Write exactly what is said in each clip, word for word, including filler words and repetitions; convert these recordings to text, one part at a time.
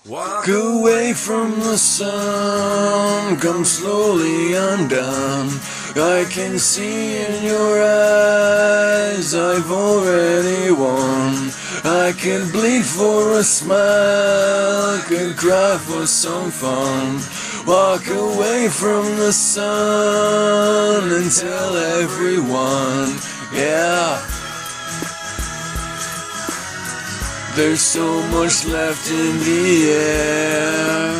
Walk away from the sun, come slowly undone. I can see in your eyes I've already won. I could bleed for a smile, could cry for some fun. Walk away from the sun and tell everyone, yeah. There's so much left in the air,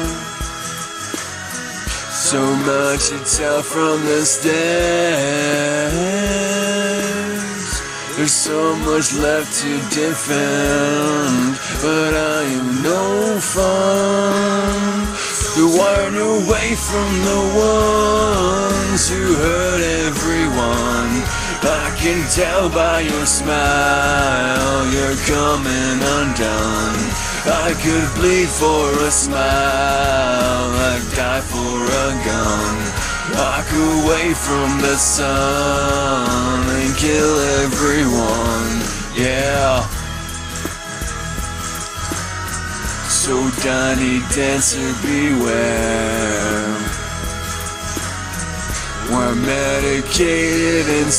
so much to tell from the stairs. There's so much left to defend, but I am no fun. To warn away from the ones who hurt everyone. I can tell by your smile you're coming undone. I could bleed for a smile, I'd die for a gun. Walk away from the sun and kill everyone, yeah. So Donnie Dancer, beware. We're medicated and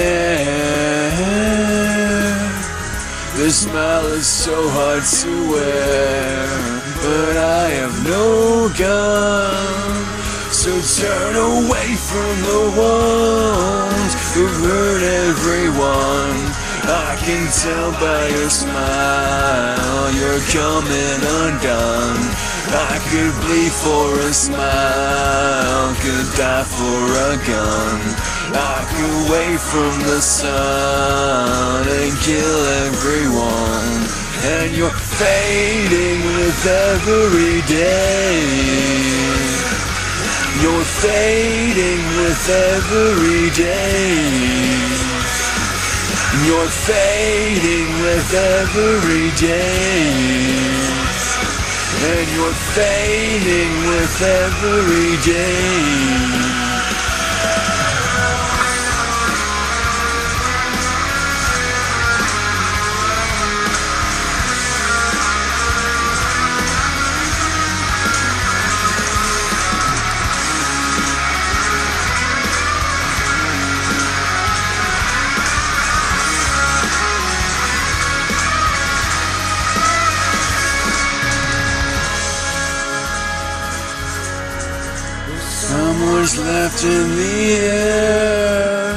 scared. The smile is so hard to wear, but I have no gun. So turn away from the ones who hurt everyone. I can tell by your smile you're coming undone. I could bleed for a smile, could die for a gun. Walk away from the sun and kill everyone. And you're fading with every day. You're fading with every day. You're fading with every day. And you're fading with every day. So much left in the air,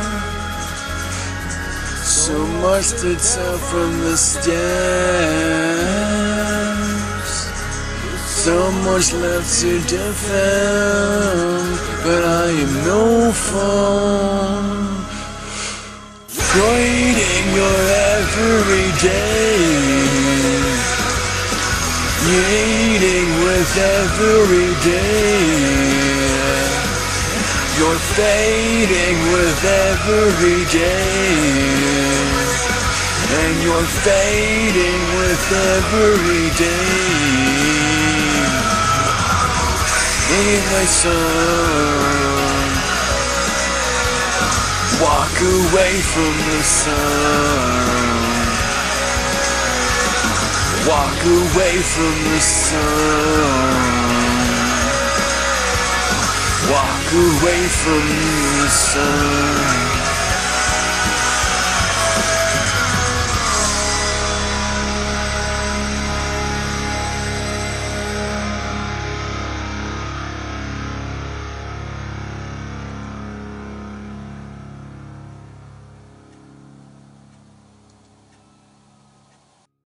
so much to tell from the stairs. So much left to defend, but I am no fun. Fighting your everyday, eating with every day. You're fading with every day, and you're fading with every day. In the sun, walk away from the sun. Walk away from the sun. Walk away from the sun.